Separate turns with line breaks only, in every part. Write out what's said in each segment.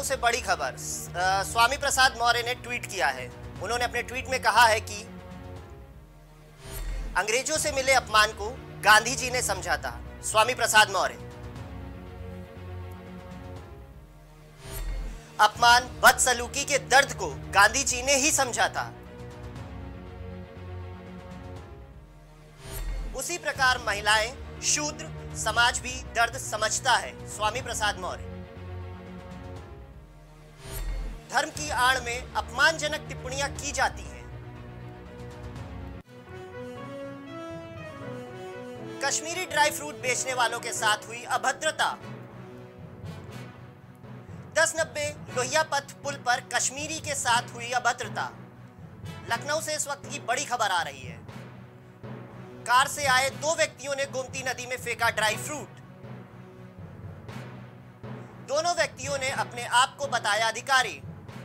से बड़ी खबर। स्वामी प्रसाद मौर्य ने ट्वीट किया है। उन्होंने अपने ट्वीट में कहा है कि अंग्रेजों से मिले अपमान को गांधी जी ने समझा था। स्वामी प्रसाद मौर्य। अपमान, बदसलूकी के दर्द को गांधी जी ने ही समझा था। उसी प्रकार महिलाएं, शूद्र समाज भी दर्द समझता है। स्वामी प्रसाद मौर्य। धर्म की आड़ में अपमानजनक टिप्पणियां की जाती हैं। कश्मीरी ड्राई फ्रूट बेचने वालों के साथ हुई अभद्रता। 1090 लोहिया पथ पुल पर कश्मीरी के साथ हुई अभद्रता। लखनऊ से इस वक्त की बड़ी खबर आ रही है। कार से आए 2 व्यक्तियों ने गोमती नदी में फेंका ड्राई फ्रूट। दोनों व्यक्तियों ने अपने आप को बताया अधिकारी।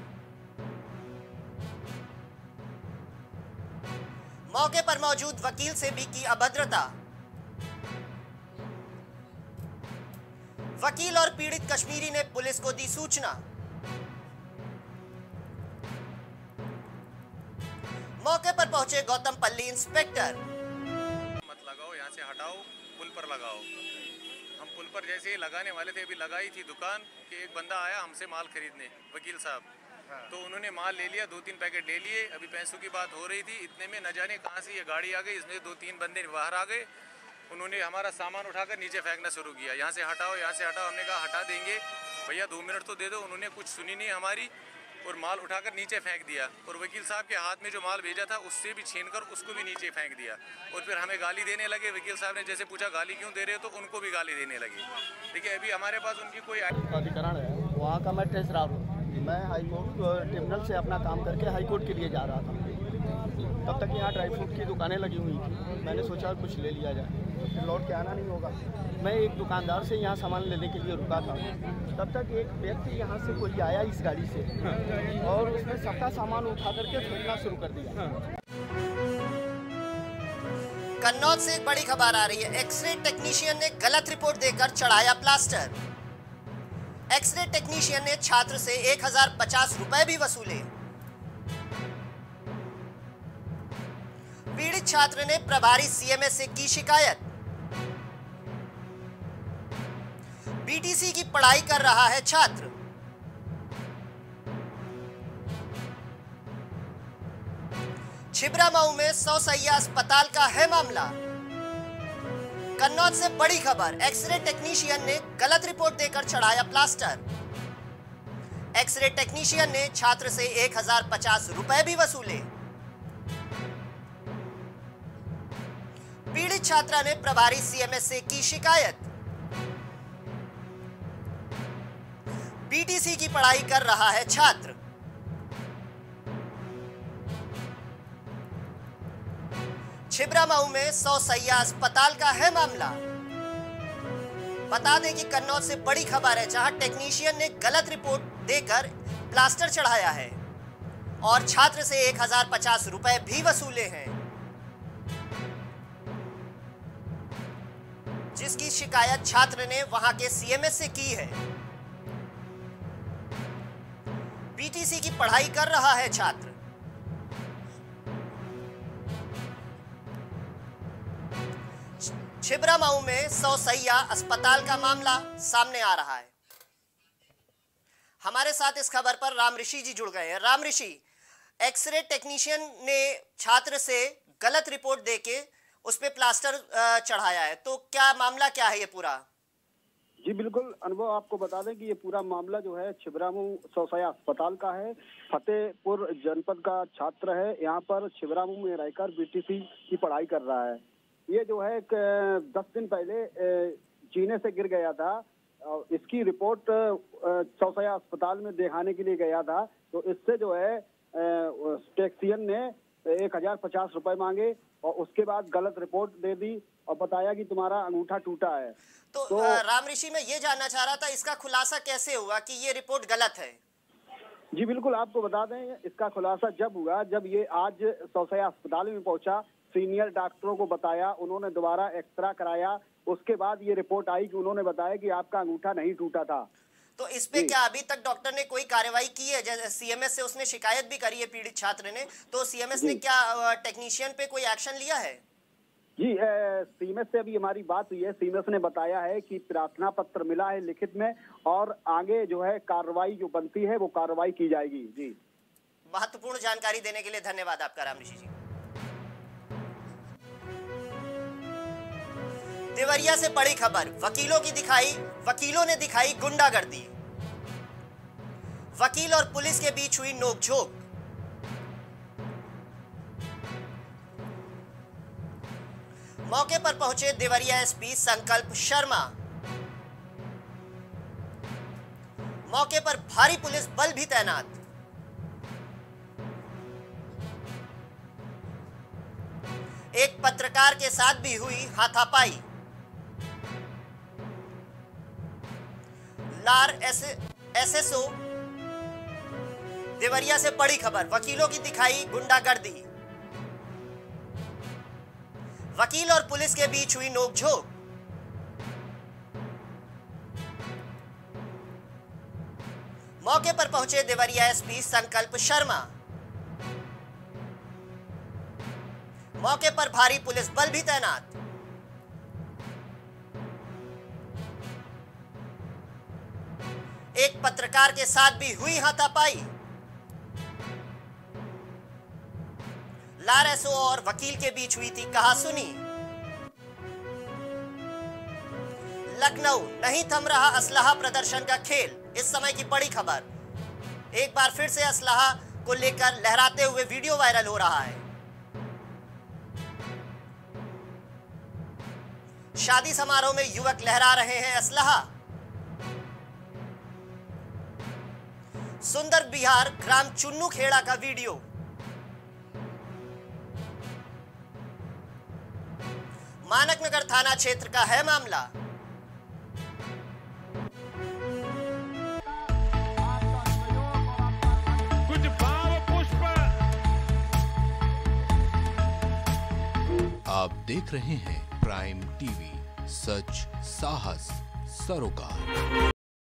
मौके पर मौजूद वकील से भी की अभद्रता। वकील और पीड़ित कश्मीरी ने पुलिस को दी सूचना। मौके पर पहुंचे गौतमपल्ली इंस्पेक्टर।
मत लगाओ, यहाँ से हटाओ, पुल पर लगाओ। हम पुल पर जैसे ही लगाने वाले थे, अभी लगाई थी दुकान कि एक बंदा आया हमसे माल खरीदने, वकील साहब। तो उन्होंने माल ले लिया, 2-3 पैकेट ले लिए। अभी पैसों की बात हो रही थी, इतने में न जाने कहाँ से ये गाड़ी आ गई। इसमें 2-3 बंदे बाहर आ गए। उन्होंने हमारा सामान उठाकर नीचे फेंकना शुरू किया। यहाँ से हटाओ, यहाँ से हटाओ। हमने कहा हटा देंगे भैया, 2 मिनट तो दे दो। उन्होंने कुछ सुनी नहीं हमारी और माल उठाकर नीचे फेंक दिया। और वकील साहब के हाथ में जो माल भेजा था उससे भी छीनकर उसको भी नीचे फेंक दिया। और फिर हमें गाली देने लगे। वकील साहब ने जैसे पूछा गाली क्यों दे रहे हो, तो उनको भी गाली देने लगे। देखिए अभी हमारे पास उनकी कोई
अधिकरण है, वहाँ का मैं ट्रेजरर हूँ। मैं हाईकोर्ट ट्रिब्यूनल से अपना काम करके हाईकोर्ट के लिए जा रहा था। तब तक यहाँ ड्राई फ्रूट की दुकानें लगी हुई थी। मैंने सोचा कुछ ले लिया जाए, फिर लौट के आना नहीं होगा। मैं एक दुकानदार से यहाँ सामान लेने के लिए रुका था। तब तक एक व्यक्ति यहाँ से कोई आया इस गाड़ी से और उसने सबका सामान उठा करके फेंकना शुरू कर दिया।
कन्नौज से एक बड़ी खबर आ रही है। एक्सरे टेक्नीशियन ने गलत रिपोर्ट देकर चढ़ाया प्लास्टर। एक्सरे टेक्नीशियन ने छात्र से 1050 रुपए भी वसूले। पीड़ित छात्र ने प्रभारी सीएमएस से की शिकायत। बीटीसी की पढ़ाई कर रहा है छात्र। छिबरा मऊ में 100 सैया अस्पताल का है मामला। कन्नौज से बड़ी खबर। एक्सरे टेक्नीशियन ने गलत रिपोर्ट देकर चढ़ाया प्लास्टर। एक्सरे टेक्नीशियन ने छात्र से 1050 रुपए भी वसूले। पीड़ित छात्रा ने प्रभारी सीएमएस से की शिकायत। बीटीसी की पढ़ाई कर रहा है छात्र। छिबरा मऊ में 100 सैया अस्पताल का है मामला। बता दें कि कन्नौज से बड़ी खबर है, जहां टेक्नीशियन ने गलत रिपोर्ट देकर प्लास्टर चढ़ाया है और छात्र से 1050 रुपए भी वसूले हैं, जिसकी शिकायत छात्र ने वहां के सीएमएस से की है। बीटीसी की पढ़ाई कर रहा है छात्र। छिबरा मऊ में 100 सैया अस्पताल का मामला सामने आ रहा है। हमारे साथ इस खबर पर राम ऋषि जी जुड़ गए हैं। राम ऋषि, एक्सरे टेक्नीशियन ने छात्र से गलत रिपोर्ट देके उस पे प्लास्टर चढ़ाया है, तो क्या मामला क्या है ये पूरा?
जी बिल्कुल अनुभव, आपको बता दें कि ये पूरा मामला जो है छिबरा मऊ 100 सैया अस्पताल का है। फतेहपुर जनपद का छात्र है, यहाँ पर छिबरा मऊ में रहकर बीटीसी की पढ़ाई कर रहा है। ये जो है 10 दिन पहले चीने से गिर गया था। इसकी रिपोर्ट 100 सैया अस्पताल में दिखाने के लिए गया था, तो इससे जो है टेक्नीशियन ने 1050 रुपए मांगे और उसके बाद गलत रिपोर्ट दे दी और बताया कि तुम्हारा अंगूठा टूटा है।
तो राम ऋषि, मैं ये जानना चाह रहा था, इसका खुलासा कैसे हुआ कि ये रिपोर्ट गलत है?
जी बिल्कुल, आपको बता दें इसका खुलासा जब हुआ जब ये आज 100 सैया अस्पताल में पहुंचा। सीनियर डॉक्टरों को बताया, उन्होंने दोबारा एक्सरा कराया, उसके बाद ये रिपोर्ट आई कि उन्होंने बताया कि आपका अंगूठा नहीं टूटा था।
तो इस पे क्या अभी तक डॉक्टर ने कोई कार्रवाई की है? जैसे सीएमएस से उसने शिकायत भी करी है पीड़ित छात्र ने, तो सीएमएस ने क्या टेक्नीशियन पे कोई एक्शन लिया है?
जी, सीएमएस से अभी हमारी बात हुई है। सीएमएस ने बताया है कि प्रार्थना पत्र मिला है लिखित में, और आगे जो है कार्रवाई जो बनती है वो कार्रवाई की जाएगी। जी,
महत्वपूर्ण जानकारी देने के लिए धन्यवाद आपका राम ऋषि जी। देवरिया से बड़ी खबर, वकीलों ने दिखाई गुंडागर्दी। वकील और पुलिस के बीच हुई नोकझोंक। मौके पर पहुंचे देवरिया एसपी संकल्प शर्मा। मौके पर भारी पुलिस बल भी तैनात। एक पत्रकार के साथ भी हुई हाथापाई। लार एसएसओ देवरिया से बड़ी खबर, वकीलों की दिखाई गुंडागर्दी। वकील और पुलिस के बीच हुई नोकझोंक। मौके पर पहुंचे देवरिया एसपी संकल्प शर्मा। मौके पर भारी पुलिस बल भी तैनात। एक पत्रकार के साथ भी हुई हाथापाई। लार एसओ और वकील के बीच हुई थी कहासुनी। लखनऊ, नहीं थम रहा असलहा प्रदर्शन का खेल, इस समय की बड़ी खबर। एक बार फिर से असलहा को लेकर लहराते हुए वीडियो वायरल हो रहा है। शादी समारोह में युवक लहरा रहे हैं असलहा। सुंदर बिहार ग्राम चुन्नू खेड़ा का वीडियो। मानकनगर थाना क्षेत्र का है मामला।
कुछ भाव पुष्प।
आप देख रहे हैं प्राइम टीवी, सच साहस सरोकार।